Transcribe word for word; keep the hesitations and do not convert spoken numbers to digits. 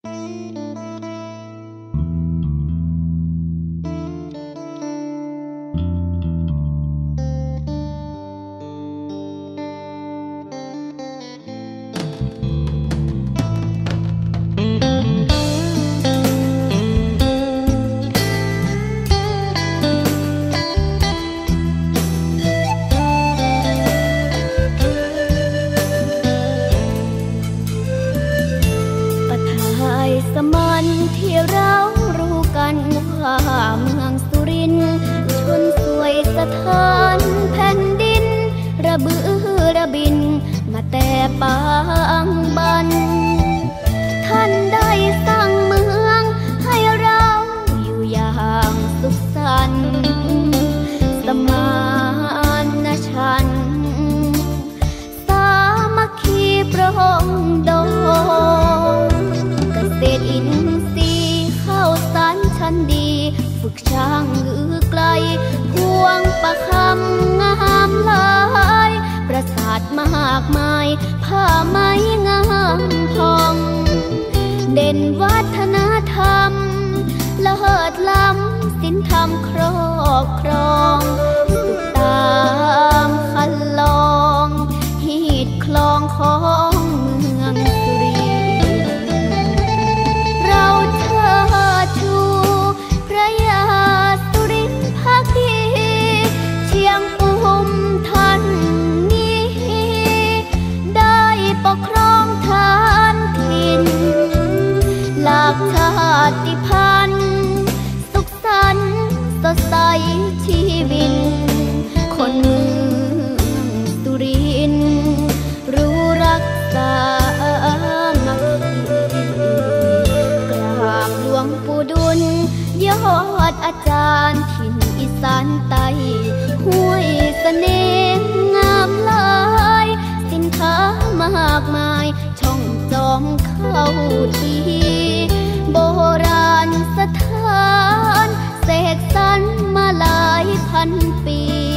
สมันที่เรารู้กันว่าเมืองสุรินทร์ชนสวยสถานแผ่นดินระบือระบินมาแต่ปางบันท่านได้สร้างเมืองให้เราอยู่อย่างสุขสันต์สมานฉันท์สามัคคีปรองดองเกษตรอินทรีย์ข้าวสารชั้นดีฝึกช่างมือไกลพวงประคำงามหลายประสาทมากมายผ้าไหมงามทองเด่นวัฒนธรรมเลิศล้ำศิลธรรมครอบครองสุขตามคันลองหีดคลองของเมืองสุรินทร์เราเชิดชูพระยาสุรินทร์ภักดีเชียงอุมท่านนี้ได้ปกครองฐานถิ่นหลากชาติพันธุ์สุขสันต์สดใสชีวิตคนเมืองสุรินทร์รู้รักษามัคคีกราบหลวงปู่ดุลยอดอาจารย์ถิ่นอีสานใต้ห้วยเสน่ห์งามหลายสินค้ามากมายช่องจอมเข้าทีโบราณสถานเสกสรรมาหลายพันปี